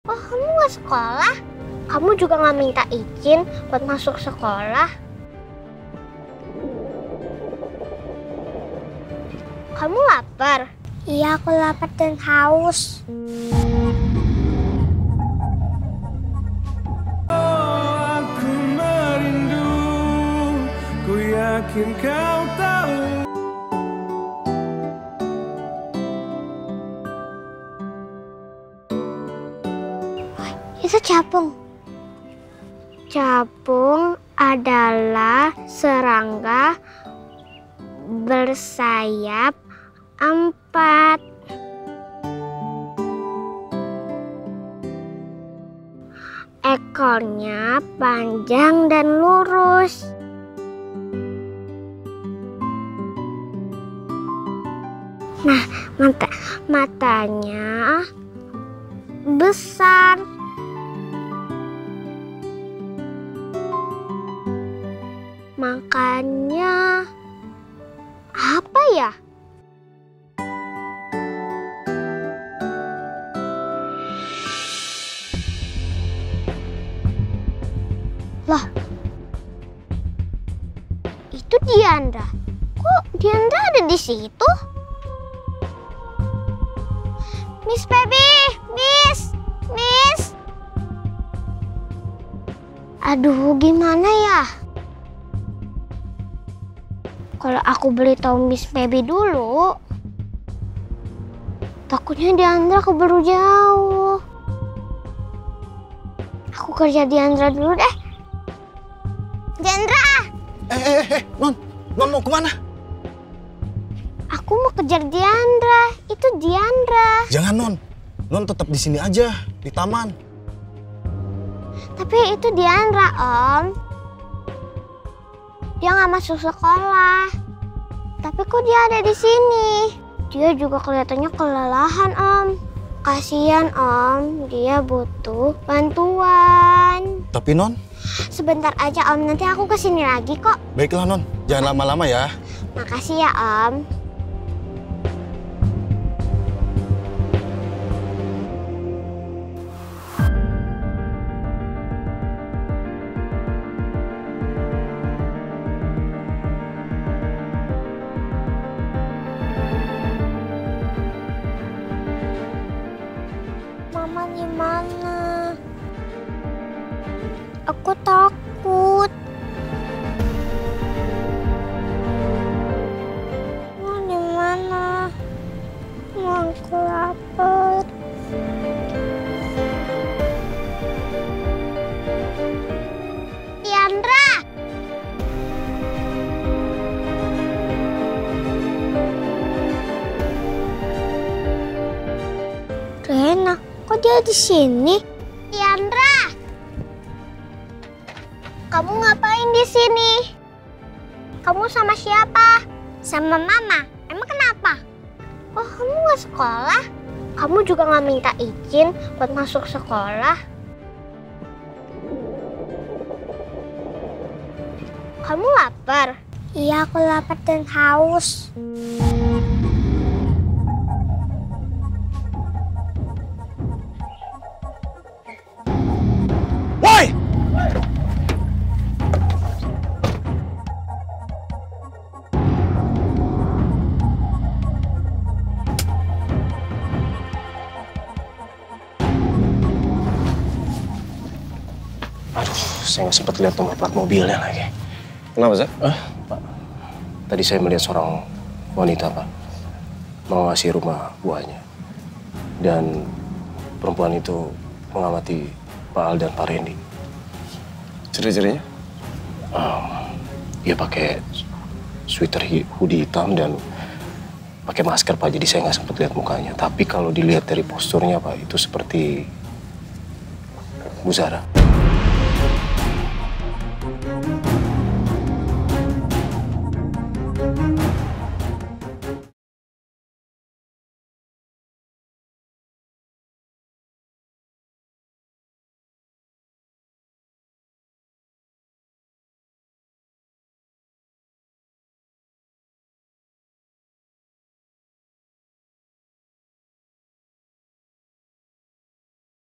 Oh, kamu nggak sekolah? Kamu juga nggak minta izin buat masuk sekolah? Kamu lapar? Iya, aku lapar dan haus. Aku merindu, ku yakin kau tahu. Itu capung. Capung adalah serangga bersayap 4. Ekornya panjang dan lurus. Nah, matanya besar. Makanya apa ya? Lah, itu Diandra. Kok Diandra ada di situ? Miss Baby, Miss. Aduh, gimana ya? Kalau aku beritahu Miss Baby dulu, takutnya Diandra keburu jauh. Aku kerja Diandra dulu deh. Diandra! Non mau kemana? Aku mau kejar Diandra. Itu Diandra. Jangan Non tetap di sini aja di taman. Tapi itu Diandra, Om. Dia nggak masuk sekolah. Tapi kok dia ada di sini? Dia juga kelihatannya kelelahan, Om. Kasihan, Om. Dia butuh bantuan. Tapi Non? Sebentar aja, Om. Nanti aku kesini lagi kok. Baiklah Non, jangan lama-lama ya. Makasih ya, Om. Mama di mana? Aku takut. Mama di mana? Mama, aku lapar. Diandra! Rena, kok dia di sini? Diandra! Kamu ngapain di sini? Kamu sama siapa? Sama Mama. Emang kenapa? Oh, kamu nggak sekolah? Kamu juga nggak minta izin buat masuk sekolah? Kamu lapar? Iya, aku lapar dan haus. Woi! Aduh, saya nggak sempat lihat nomor plat mobilnya lagi. Kenapa, Zak? Pak, tadi saya melihat seorang wanita, Pak, mengawasi rumah buahnya. Dan perempuan itu mengamati Pak Al dan Pak Randy. Ciri-cirinya? Dia pakai sweater hoodie hitam dan pakai masker, Pak. Jadi saya nggak sempat lihat mukanya. Tapi kalau dilihat dari posturnya, Pak, itu seperti Bu Zara.